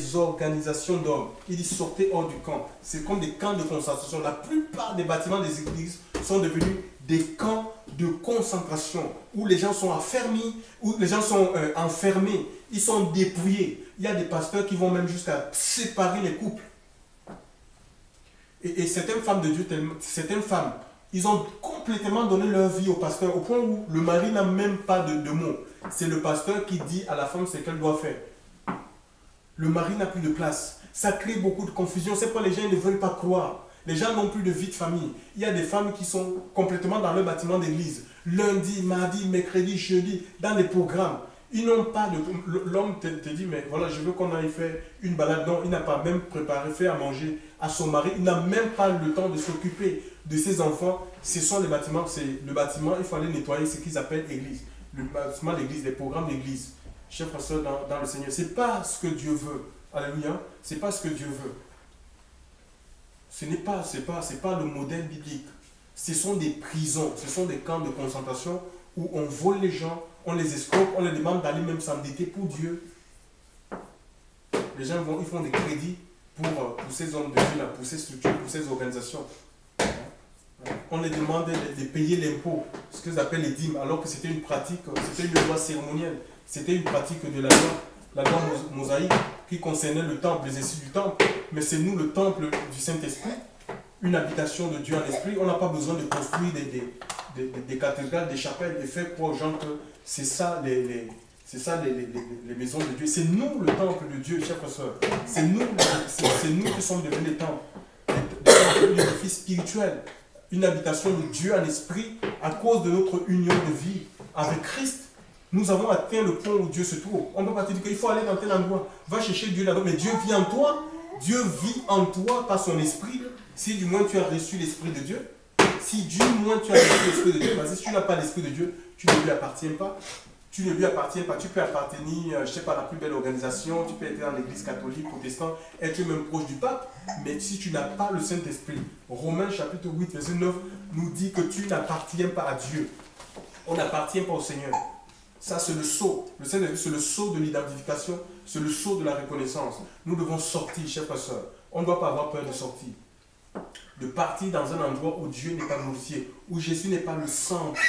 des organisations d'hommes. Il dit sortez hors du camp. C'est comme des camps de concentration. La plupart des bâtiments des églises sont devenus des camps de concentration où les gens sont affermis, où les gens sont enfermés, ils sont dépouillés. Il y a des pasteurs qui vont même jusqu'à séparer les couples. Et certaines femmes de Dieu, certaines femmes, ils ont complètement donné leur vie au pasteur au point où le mari n'a même pas de mots. C'est le pasteur qui dit à la femme ce qu'elle doit faire. Le mari n'a plus de place. Ça crée beaucoup de confusion. C'est pourquoi les gens ne veulent pas croire. Les gens n'ont plus de vie de famille. Il y a des femmes qui sont complètement dans leur bâtiment d'église. Lundi, mardi, mercredi, jeudi, dans les programmes. Ils n'ont pas de... L'homme te dit, mais voilà, je veux qu'on aille faire une balade. Non, il n'a pas même préparé, fait à manger à son mari. Il n'a même pas le temps de s'occuper de ses enfants. Ce sont les bâtiments. C'est le bâtiment, il faut aller nettoyer ce qu'ils appellent église. Le bâtiment d'église, les programmes d'église. Chers frères et sœurs dans le Seigneur, ce n'est pas ce que Dieu veut. Alléluia. Ce n'est pas ce que Dieu veut. Ce n'est pas le modèle biblique. Ce sont des prisons, ce sont des camps de concentration où on vole les gens, on les escroque, on les demande d'aller même s'endetter pour Dieu. Les gens ils font des crédits pour ces hommes de Dieu, là, pour ces structures, pour ces organisations. On les demande de payer l'impôt, ce qu'ils appellent les dîmes, alors que c'était une pratique, c'était une loi cérémonielle, c'était une pratique de la loi mosaïque qui concernait le temple, l'exercice du temple. Mais c'est nous le temple du Saint-Esprit, une habitation de Dieu en esprit. On n'a pas besoin de construire des cathédrales, des chapelles et faire croire aux gens que c'est ça les maisons de Dieu. C'est nous le temple de Dieu, chers frères et sœurs. C'est nous qui sommes devenus les temples, des édifices spirituels, une habitation de Dieu en esprit à cause de notre union de vie avec Christ. Nous avons atteint le point où Dieu se trouve. On ne peut pas te dire qu'il faut aller dans tel endroit. Va chercher Dieu là-bas. Mais Dieu vit en toi. Dieu vit en toi par son esprit. Si du moins tu as reçu l'esprit de Dieu. Si du moins tu as reçu l'esprit de Dieu. Parce que si tu n'as pas l'esprit de Dieu, tu ne lui appartiens pas. Tu ne lui appartiens pas. Tu peux appartenir, je ne sais pas, à la plus belle organisation. Tu peux être dans l'église catholique, protestante, être même proche du pape. Mais si tu n'as pas le Saint-Esprit, Romains chapitre 8, verset 9 nous dit que tu n'appartiens pas à Dieu. On n'appartient pas au Seigneur. Ça, c'est le sceau. Le Saint-Esprit, c'est le sceau de l'identification, c'est le sceau de la reconnaissance. Nous devons sortir, chers frères et sœurs. On ne doit pas avoir peur de sortir. De partir dans un endroit où Dieu n'est pas glorifié, où Jésus n'est pas le centre,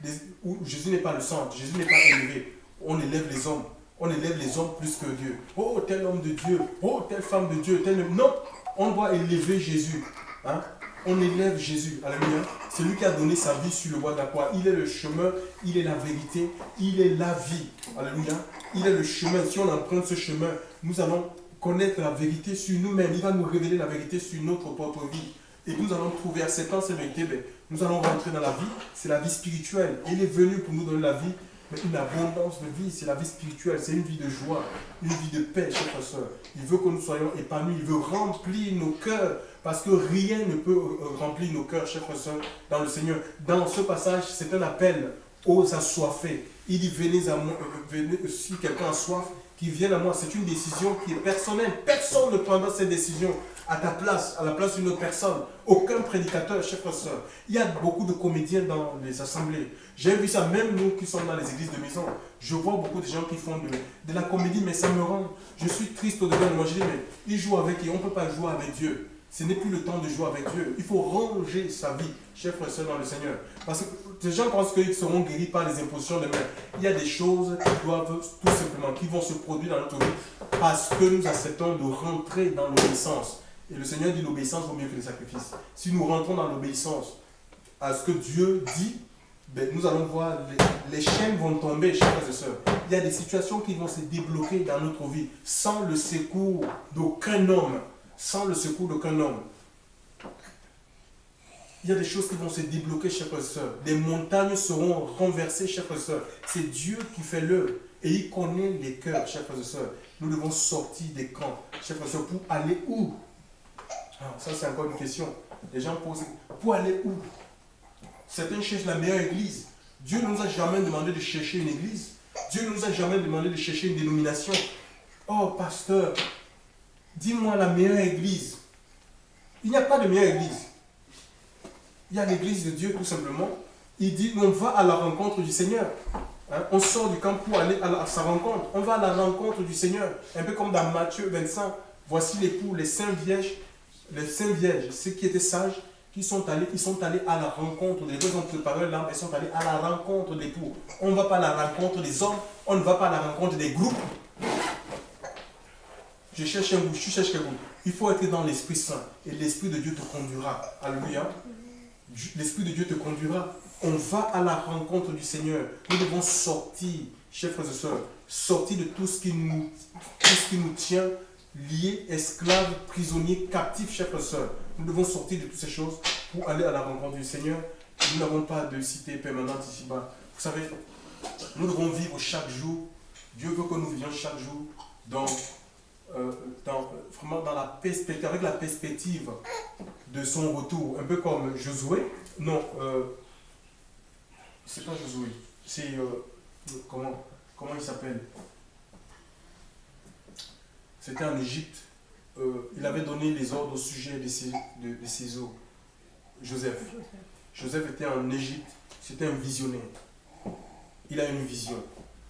où Jésus n'est pas le centre, Jésus n'est pas élevé. On élève les hommes. On élève les hommes plus que Dieu. Oh, tel homme de Dieu. Oh, telle femme de Dieu. Non, on doit élever Jésus. Hein? On élève Jésus. Alléluia. C'est lui qui a donné sa vie sur le bois de la croix. Il est le chemin, il est la vérité, il est la vie. Alléluia. Il est le chemin. Si on emprunte ce chemin, nous allons connaître la vérité sur nous-mêmes. Il va nous révéler la vérité sur notre propre vie. Et nous allons trouver, acceptant cette vérité, nous allons rentrer dans la vie. C'est la vie spirituelle. Il est venu pour nous donner la vie, mais une abondance de vie. C'est la vie spirituelle. C'est une vie de joie, une vie de paix, chers frères et sœurs. Il veut que nous soyons épanouis. Il veut remplir nos cœurs. Parce que rien ne peut remplir nos cœurs, chers frères et sœurs, dans le Seigneur. Dans ce passage, c'est un appel aux assoiffés. Il dit, venez à moi, venez, si quelqu'un a soif, qu'il vienne à moi. C'est une décision qui est personnelle. Personne ne prendra cette décision à ta place, à la place d'une autre personne. Aucun prédicateur, chers frères et sœurs. Il y a beaucoup de comédiens dans les assemblées. J'ai vu ça, même nous qui sommes dans les églises de maison. Je vois beaucoup de gens qui font de la comédie, mais ça me rend... Je suis triste au-dedans de moi. Je dis, mais ils jouent avec et on ne peut pas jouer avec Dieu. Ce n'est plus le temps de jouer avec Dieu. Il faut ranger sa vie, chers frères et sœurs, dans le Seigneur. Parce que les gens pensent qu'ils seront guéris par les impositions de main. Il y a des choses qui doivent tout simplement, qui vont se produire dans notre vie parce que nous acceptons de rentrer dans l'obéissance. Et le Seigneur dit l'obéissance vaut mieux que les sacrifices. Si nous rentrons dans l'obéissance à ce que Dieu dit, nous allons voir, les chaînes vont tomber, chers frères et sœurs. Il y a des situations qui vont se débloquer dans notre vie sans le secours d'aucun homme. Sans le secours d'aucun homme. Il y a des choses qui vont se débloquer, chers frères et sœurs. Les montagnes seront renversées, chers frères et sœurs. C'est Dieu qui fait l'œuvre. Et il connaît les cœurs, chers frères et sœurs. Nous devons sortir des camps, chers frères et sœurs, pour aller où? Ça, c'est encore une question. Les gens posent, pour aller où? Certains cherchent la meilleure église. Dieu ne nous a jamais demandé de chercher une église. Dieu ne nous a jamais demandé de chercher une dénomination. Oh, pasteur, dis-moi la meilleure église. Il n'y a pas de meilleure église. Il y a l'église de Dieu, tout simplement. Il dit, on va à la rencontre du Seigneur. Hein, on sort du camp pour aller à sa rencontre. On va à la rencontre du Seigneur. Un peu comme dans Matthieu 25. Voici l'époux, les saints vierges, ceux qui étaient sages, ils sont allés à la rencontre des deux, ont préparé l'âme, ils sont allés à la rencontre des l'époux. On ne va pas à la rencontre des hommes, on ne va pas à la rencontre des groupes. Je cherche un goût, tu cherches quel goût. Il faut être dans l'Esprit Saint et l'Esprit de Dieu te conduira. Alléluia. L'Esprit de Dieu te conduira. On va à la rencontre du Seigneur. Nous devons sortir, chers frères et sœurs, sortir de tout ce qui nous tient liés, esclaves, prisonniers, captifs, chers frères et sœurs. Nous devons sortir de toutes ces choses pour aller à la rencontre du Seigneur. Nous n'avons pas de cité permanente ici-bas. Vous savez, nous devons vivre chaque jour. Dieu veut que nous vivions chaque jour vraiment dans la perspective, avec la perspective de son retour. Un peu comme Josué. Non, c'est pas Josué. C'est comment il s'appelle? C'était en Égypte. Il avait donné les ordres au sujet de ses eaux. Joseph. Joseph était en Égypte. C'était un visionnaire. Il a une vision.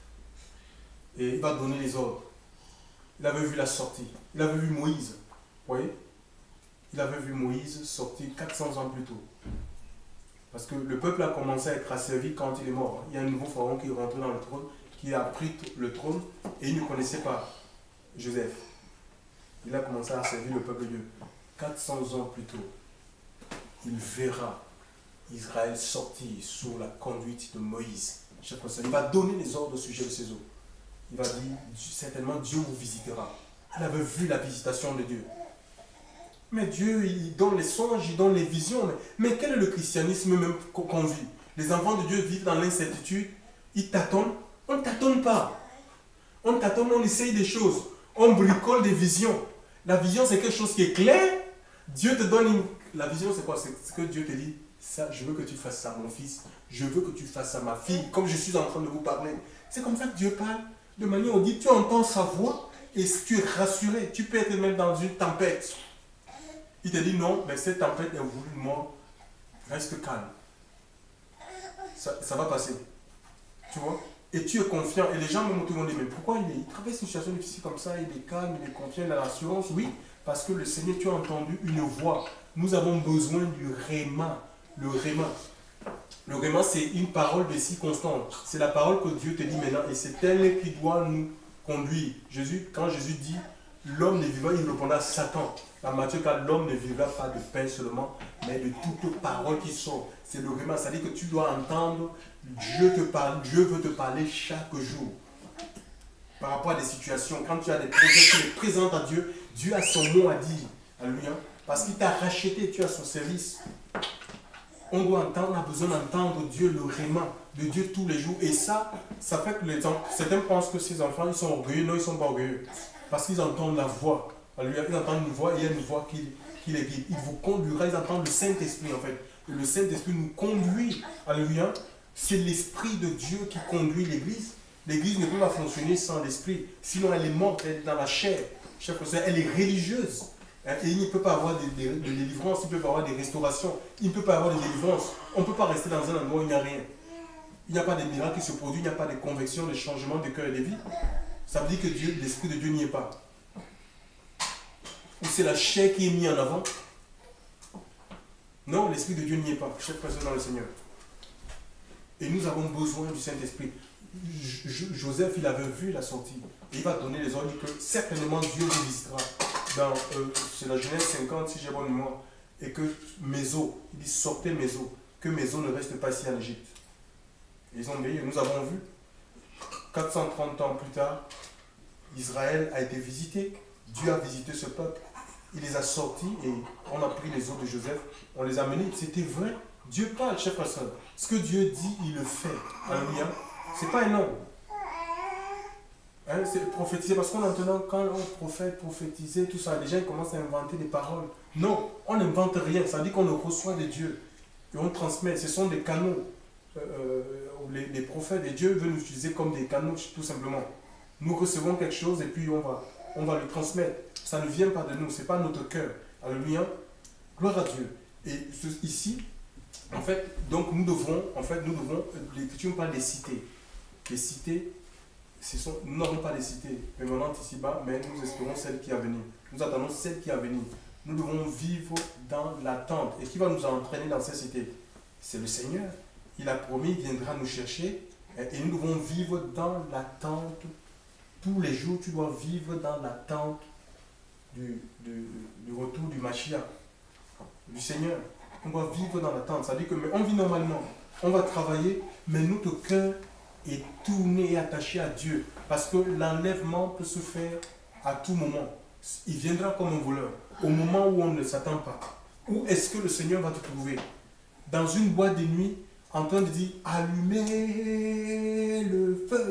Et il va donner les ordres. Il avait vu la sortie. Il avait vu Moïse. Vous voyez? Il avait vu Moïse sortir 400 ans plus tôt. Parce que le peuple a commencé à être asservi quand il est mort. Il y a un nouveau pharaon qui est rentré dans le trône, qui a pris le trône, et il ne connaissait pas Joseph. Il a commencé à servir le peuple de Dieu. 400 ans plus tôt, il verra Israël sortir sous la conduite de Moïse. Il va donner les ordres au sujet de ses eaux. Il va dire, certainement Dieu vous visitera. Il avait vu la visitation de Dieu. Mais Dieu, il donne les songes, il donne les visions. Mais quel est le christianisme même qu'on vit? Les enfants de Dieu vivent dans l'incertitude. Ils tâtonnent. On ne tâtonne pas. On tâtonne, on essaye des choses. On bricole des visions. La vision, c'est quelque chose qui est clair. Dieu te donne une... La vision, c'est quoi? C'est ce que Dieu te dit. Ça, je veux que tu fasses ça, mon fils. Je veux que tu fasses ça, ma fille. Comme je suis en train de vous parler. C'est comme ça que Dieu parle. De manière audible, tu entends sa voix et tu es rassuré. Tu peux être même dans une tempête. Il te dit non, mais cette tempête est voulue de moi. Reste calme. Ça va passer. Tu vois? Et tu es confiant. Et les gens me vont dire, mais pourquoi il traverse une situation difficile comme ça? Il est calme, il est confiant, il a l'assurance. Oui, parce que le Seigneur, tu as entendu une voix. Nous avons besoin du réma. Le réma. Le réma, c'est une parole de circonstance. C'est la parole que Dieu te dit maintenant. Et c'est elle qui doit nous conduire. Quand Jésus dit, l'homme ne vivra, il répondra à Satan. Dans Matthieu 4, l'homme ne vivra pas de pain seulement, mais de toute parole qui sort. C'est le réma. C'est-à-dire que tu dois entendre, Dieu te parle, Dieu veut te parler chaque jour. Par rapport à des situations, quand tu as des projets, tu les présentes à Dieu, Dieu a son mot à dire. Alléluia. Parce qu'il t'a racheté, tu as son service. On doit entendre, on a besoin d'entendre Dieu, le réma de Dieu tous les jours. Et ça fait que certains pensent que ces enfants, ils sont orgueilleux. Non, ils ne sont pas orgueilleux. Parce qu'ils entendent la voix. Alléluia. Ils entendent une voix et il y a une voix qui les guide. Il vous conduira, ils entendent le Saint-Esprit en fait. Et le Saint-Esprit nous conduit. Alléluia. C'est l'Esprit de Dieu qui conduit l'Église. L'Église ne peut pas fonctionner sans l'Esprit. Sinon, elle est morte, elle est dans la chair. Elle est religieuse. Et il ne peut pas avoir de délivrance, il ne peut pas avoir de restauration, il ne peut pas avoir de délivrance. On ne peut pas rester dans un endroit où il n'y a rien. Il n'y a pas de miracle qui se produit, il n'y a pas de conviction, de changement de cœur et de vie. Ça veut dire que l'Esprit de Dieu n'y est pas. Ou c'est la chair qui est mise en avant. Non, l'Esprit de Dieu n'y est pas. Chaque personne dans le Seigneur. Et nous avons besoin du Saint-Esprit. Joseph, il avait vu la sortie. Et il va donner les ordres que certainement Dieu vous visitera. C'est la Genèse 50, si j'ai bonne mémoire. Et que mes eaux, il dit sortez mes eaux, que mes eaux ne restent pas ici en Égypte. Ils ont obéi. Nous avons vu, 430 ans plus tard, Israël a été visité. Dieu a visité ce peuple. Il les a sortis et on a pris les eaux de Joseph. On les a menés. C'était vrai. Dieu parle, chers frères et sœurs. Ce que Dieu dit, il le fait. Alléluia. Ce n'est pas un homme. Hein, c'est prophétiser, parce qu'on entend quand on prophétiser, tout ça, les gens commencent à inventer des paroles. Non, on n'invente rien. Ça veut dire qu'on le reçoit de Dieu. Et on transmet. Ce sont des canaux. Les prophètes et Dieu veut nous utiliser comme des canaux, tout simplement. Nous recevons quelque chose et puis on va le transmettre. Ça ne vient pas de nous, ce n'est pas notre cœur. Alléluia. Gloire à Dieu. Et ici, en fait, donc nous devrons, l'Écriture parle des cités. les cités, nous n'avons pas les cités permanentes ici-bas, mais nous espérons celle qui est à venir. Nous attendons celle qui est à venir. Nous devons vivre dans l'attente. Et qui va nous entraîner dans cette cité? C'est le Seigneur. Il a promis, il viendra nous chercher. Et nous devons vivre dans l'attente. Tous les jours, tu dois vivre dans l'attente du retour du Mashiach, du Seigneur. On doit vivre dans l'attente. Ça veut dire que on vit normalement. On va travailler, mais notre cœur est tourné et attaché à Dieu. Parce que l'enlèvement peut se faire à tout moment. Il viendra comme un voleur, au moment où on ne s'attend pas. Où est-ce que le Seigneur va te trouver? Dans une boîte de nuit, en train de dire « Allumez le feu !»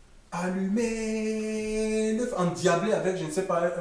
Allumez le feu. Endiablé avec, je ne sais pas,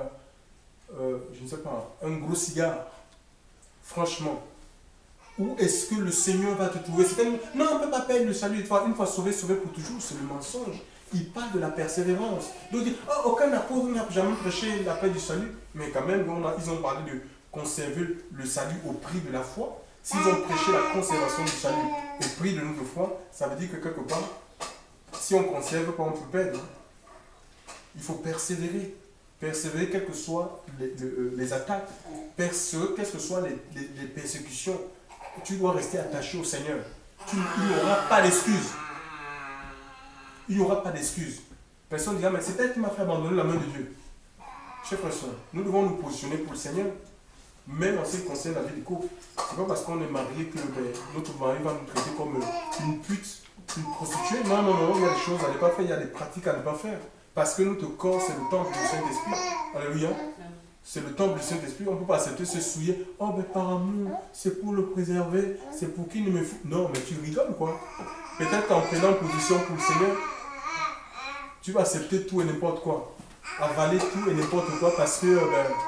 un gros cigare. Franchement. Où est-ce que le Seigneur va te trouver? Non, on ne peut pas perdre le salut. Une fois sauvé, sauvé pour toujours. C'est le mensonge. Il parle de la persévérance. Donc, il dit, oh, aucun apôtre n'a jamais prêché la paix du salut. Mais quand même, ils ont parlé de conserver le salut au prix de la foi. S'ils ont prêché la conservation du salut au prix de notre foi, ça veut dire que quelque part, si on ne conserve pas, on peut perdre. Il faut persévérer. Persévérer, quelles que soient les attaques, quelles que soient les persécutions. Tu dois rester attaché au Seigneur. Il n'y aura pas d'excuses. Il n'y aura pas d'excuses. Personne ne dira, mais c'est peut-être qui m'a fait abandonner la main de Dieu. Chers frères et sœurs, nous devons nous positionner pour le Seigneur, même en ce qui concerne la vie du couple. Ce n'est pas parce qu'on est marié que notre mari va nous traiter comme une pute, une prostituée. Non, non, non, il y a des choses à ne pas faire, il y a des pratiques à ne pas faire. Parce que notre corps, c'est le temple du Saint-Esprit. Alléluia. C'est le temple du Saint-Esprit. On ne peut pas accepter se souiller. Oh, mais par amour, c'est pour le préserver, c'est pour qu'il ne me fout. Non, mais tu rigoles, quoi. Peut-être qu'en prenant position pour le Seigneur, tu vas accepter tout et n'importe quoi. Avaler tout et n'importe quoi parce que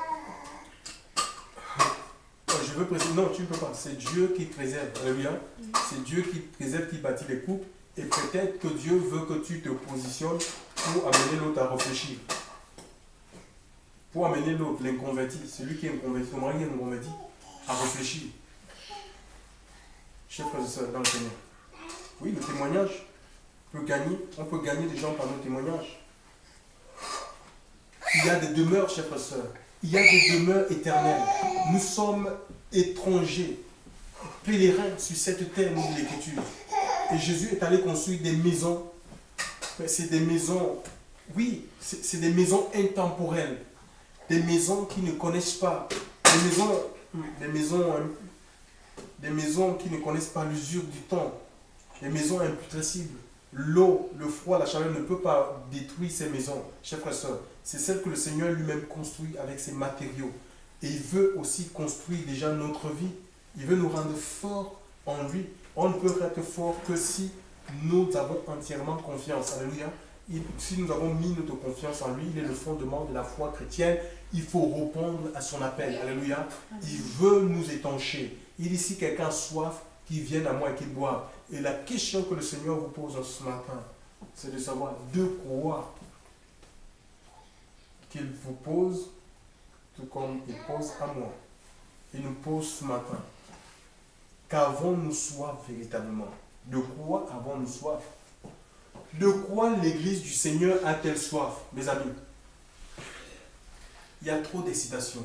je veux préciser. Non, tu ne peux pas. C'est Dieu qui préserve. Alléluia. C'est Dieu qui préserve, qui bâtit les couples. Et peut-être que Dieu veut que tu te positionnes pour amener l'autre à réfléchir. Pour amener l'autre, l'inconverti, celui qui est inconverti, ton mari est inconverti, à réfléchir. Chers frères et sœurs, dans le Seigneur. Oui, le témoignage peut gagner. On peut gagner des gens par nos témoignages. Il y a des demeures, chers frères et sœurs. Il y a des demeures éternelles. Nous sommes étrangers, pèlerins sur cette terre, nous dit l'Écriture. Et Jésus est allé construire des maisons. C'est des maisons, oui, c'est des maisons intemporelles. Des maisons qui ne connaissent pas. Des maisons qui ne connaissent pas l'usure du temps. Des maisons imputrescibles. L'eau, le froid, la chaleur ne peut pas détruire ces maisons. Chers frères et sœurs, c'est celle que le Seigneur lui-même construit avec ses matériaux. Et il veut aussi construire déjà notre vie. Il veut nous rendre forts en lui. On ne peut être fort que si nous avons entièrement confiance. Alléluia. Si nous avons mis notre confiance en lui, il est le fondement de la foi chrétienne. Il faut répondre à son appel. Alléluia. Il veut nous étancher. Il dit, si quelqu'un a soif, qu'il vienne à moi et qu'il boive. Et la question que le Seigneur vous pose ce matin, c'est de savoir de quoi qu'il vous pose, tout comme il pose à moi. Il nous pose ce matin. Qu'avons-nous soif véritablement? De quoi avons-nous soif? De quoi l'Église du Seigneur a-t-elle soif, mes amis? Il y a trop d'excitation.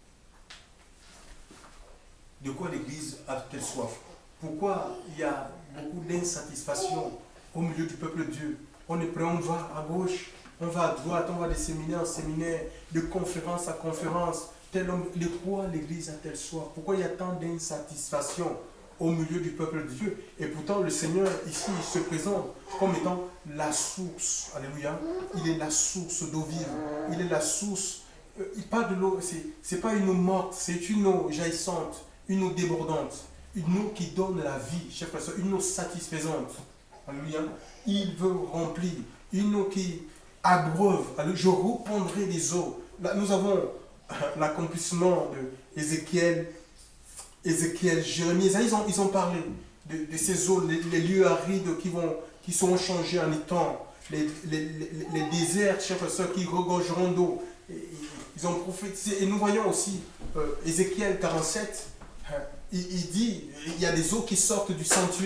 De quoi l'Église a-t-elle soif? Pourquoi il y a beaucoup d'insatisfaction au milieu du peuple de Dieu? On est prêt, on va à gauche, on va à droite, on va de séminaire en séminaire, de conférence à conférence. Tel homme, de quoi l'Église a-t-elle soif? Pourquoi il y a tant d'insatisfaction au milieu du peuple de Dieu? Et pourtant, le Seigneur, ici, il se présente comme étant la source. Alléluia. Il est la source d'eau vive. Il est la source. Il parle de l'eau, c'est pas une eau morte, c'est une eau jaillissante, une eau débordante, une eau qui donne la vie, chers frères et sœurs, une eau satisfaisante. Alléluia. Il veut remplir, une eau qui abreuve. Alléluia. Je reprendrai des eaux. Là, nous avons l'accomplissement de Ézéchiel, Jérémie, ils ont parlé de ces eaux, les lieux arides qui seront changés en étangs, les déserts, chers frères et sœurs, qui regorgeront d'eau. Ils ont prophétisé. Et nous voyons aussi Ézéchiel 47, il dit, il y a des eaux qui sortent du sanctuaire.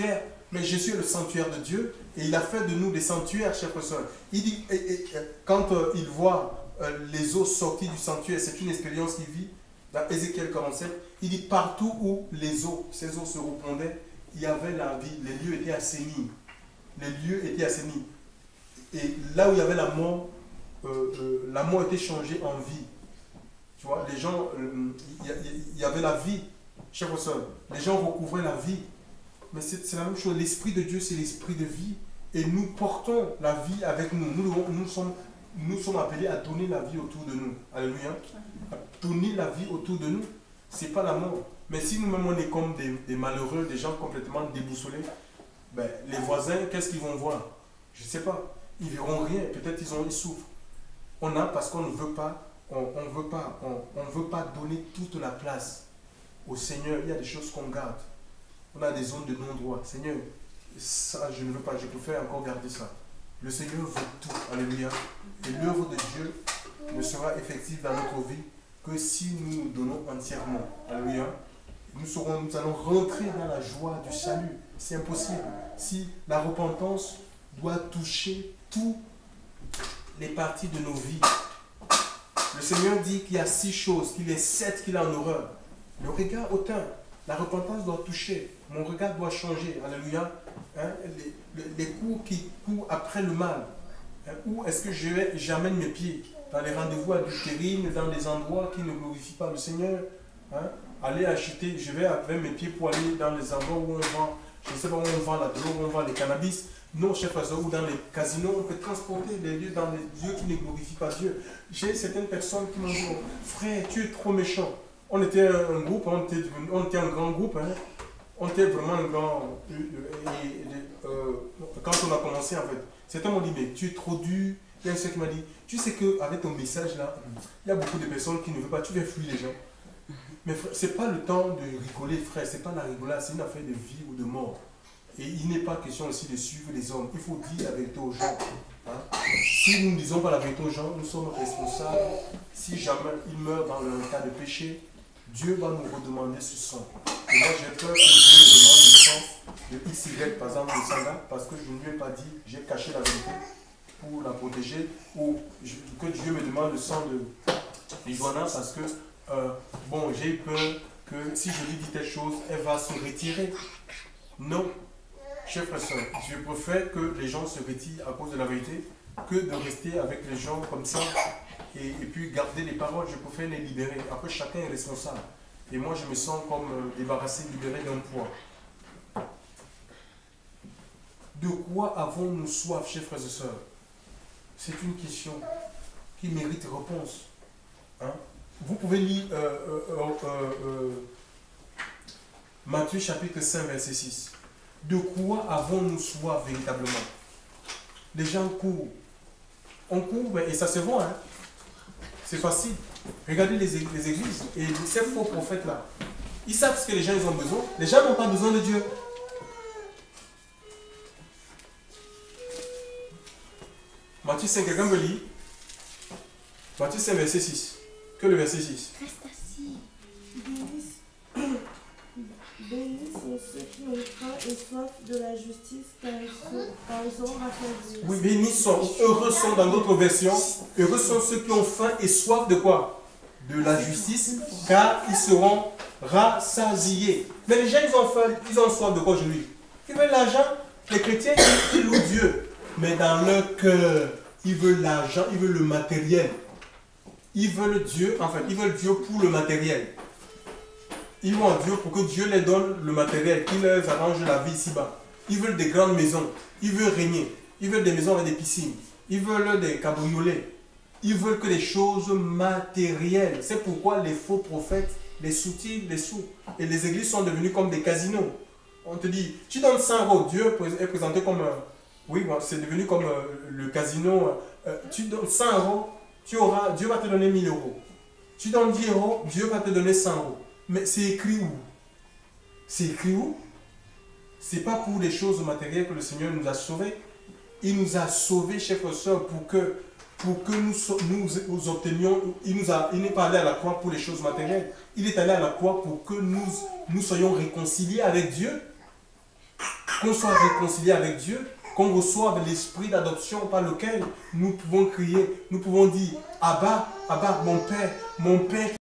Mais Jésus est le sanctuaire de Dieu et il a fait de nous des sanctuaires, chers frères et sœurs. Il dit, quand il voit les eaux sorties du sanctuaire, c'est une expérience qu'il vit. Dans Ézéchiel 47, il dit partout où les eaux, ces eaux se répondaient, il y avait la vie, les lieux étaient assainis. Les lieux étaient assainis. Et là où il y avait la mort était changée en vie. Tu vois, les gens, il y avait la vie, chers frères et sœurs. Les gens recouvraient la vie. Mais c'est la même chose. L'Esprit de Dieu, c'est l'Esprit de vie. Et nous portons la vie avec nous. Nous sommes appelés à donner la vie autour de nous. Alléluia. À donner la vie autour de nous. Ce n'est pas la mort. Mais si nous-mêmes, on est comme des malheureux, des gens complètement déboussolés, ben, les voisins, qu'est-ce qu'ils vont voir? Je ne sais pas. Ils ne verront rien. Peut-être ils souffrent. On a parce qu'on ne veut pas, on veut pas donner toute la place au Seigneur. Il y a des choses qu'on garde. On a des zones de non-droit. Seigneur, ça, je ne veux pas. Je préfère encore garder ça. Le Seigneur veut tout. Alléluia. Et l'œuvre de Dieu ne sera effective dans notre vie que si nous nous donnons entièrement. Alléluia. Nous allons rentrer dans la joie du salut. C'est impossible. Si la repentance doit toucher toutes les parties de nos vies. Le Seigneur dit qu'il y a 6 choses, qu'il y a 7 qu'il a en horreur. Le regard hautain. La repentance doit toucher. Mon regard doit changer. Alléluia. Hein? Les coups qui courent après le mal. Hein? Où est-ce que j'amène mes pieds? Dans les rendez-vous adultérines, dans des endroits qui ne glorifient pas le Seigneur. Hein? Aller acheter, je vais avec mes pieds pour aller dans les endroits où on vend, je ne sais pas où on vend la drogue, où on vend les cannabis. Non, chers frères, ou dans les casinos, on peut transporter les lieux dans les lieux qui ne glorifient pas Dieu. J'ai certaines personnes qui m'ont dit, oh, frère, tu es trop méchant. On était un groupe, on était un grand groupe, hein. On était vraiment un grand... quand on a commencé, en fait, certains m'ont dit, mais tu es trop dur. Il y a un seul qui m'a dit, tu sais qu'avec ton message là, il y a beaucoup de personnes qui ne veulent pas, tu vas fuir les gens. Mais ce n'est pas le temps de rigoler, frère, ce n'est pas la rigolade, c'est une affaire de vie ou de mort. Et il n'est pas question aussi de suivre les hommes. Il faut dire la vérité aux gens. Hein? Si nous ne disons pas la vérité aux gens, nous sommes responsables. Si jamais ils meurent dans le cas de péché, Dieu va nous redemander ce sang. Et moi, j'ai peur que Dieu me demande le sang de XY, par exemple, de Sanga, parce que je ne lui ai pas dit, j'ai caché la vérité pour la protéger, ou que Dieu me demande le sang de Joanna, parce que, bon, j'ai peur que si je lui dis telle chose, elle va se retirer. Non. Chers frères et sœurs, je préfère que les gens se retirent à cause de la vérité que de rester avec les gens comme ça et puis garder les paroles. Je préfère les libérer. Après, chacun est responsable. Et moi, je me sens comme débarrassé, libéré d'un poids. De quoi avons-nous soif, chers frères et sœurs? C'est une question qui mérite réponse. Hein? Vous pouvez lire Matthieu chapitre 5, verset 6. De quoi avons-nous soif véritablement? Les gens courent. On court et ça se voit. Hein? C'est facile. Regardez les églises et ces faux prophètes-là. Ils savent ce que les gens ils ont besoin. Les gens n'ont pas besoin de Dieu. Matthieu 5, quelqu'un me lit. Matthieu 5, verset 6. Que le verset 6. Reste assis. Bénis sont ceux qui ont faim et soif de la justice, car ils seront rassasiés. Oui, bénis sont, heureux sont dans d'autres versions. Heureux sont ceux qui ont faim et soif de quoi? De la justice, car ils seront rassasiés. Mais les gens, ils ont faim, ils ont soif de quoi aujourd'hui? Ils veulent l'argent. Les chrétiens, ils louent Dieu. Mais dans leur cœur, ils veulent l'argent, ils veulent le matériel. Ils veulent Dieu, en fait, ils veulent Dieu pour le matériel. Ils vont à Dieu pour que Dieu leur donne le matériel, qu'il leur arrange la vie ici-bas. Ils veulent des grandes maisons, ils veulent régner, ils veulent des maisons avec des piscines, ils veulent des cabriolets, ils veulent que des choses matérielles. C'est pourquoi les faux prophètes les soutiennent, les sous. Et les églises sont devenues comme des casinos. On te dit, tu donnes 100 euros, Dieu est présenté comme, oui, c'est devenu comme le casino. Tu donnes 100 euros, Dieu va te donner 1000 euros. Tu donnes 10 euros, Dieu va te donner 100 euros. Mais c'est écrit où? C'est écrit où? C'est pas pour les choses matérielles que le Seigneur nous a sauvés. Il nous a sauvés, chers frères et sœurs, pour que nous obtenions. Il n'est pas allé à la croix pour les choses matérielles. Il est allé à la croix pour que nous soyons réconciliés avec Dieu. qu'on soit réconcilié avec Dieu, qu'on reçoive l'esprit d'adoption par lequel nous pouvons crier, nous pouvons dire, Abba, Abba, mon Père